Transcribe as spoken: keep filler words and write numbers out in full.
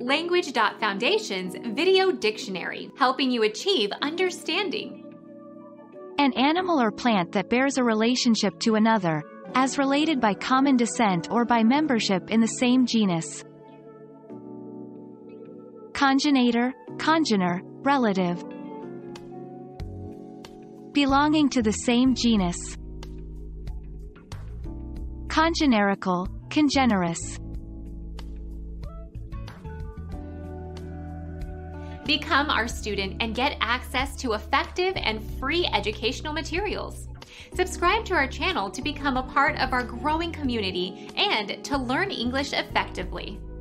Language Foundation's Video Dictionary, helping you achieve understanding. An animal or plant that bears a relationship to another, as related by common descent or by membership in the same genus. Congenator, congener, relative. Belonging to the same genus. Congenerical, congenerous. Become our student and get access to effective and free educational materials. Subscribe to our channel to become a part of our growing community and to learn English effectively.